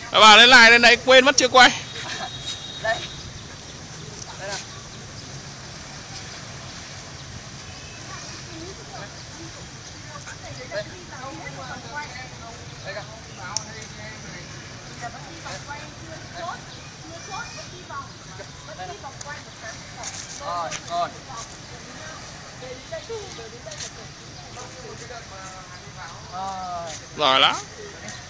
Bảo lên lại lên đấy, quên mất chưa quay. Đây. Đây nào. Đây. Đây kìa. Rồi, rồi. Giỏi lắm.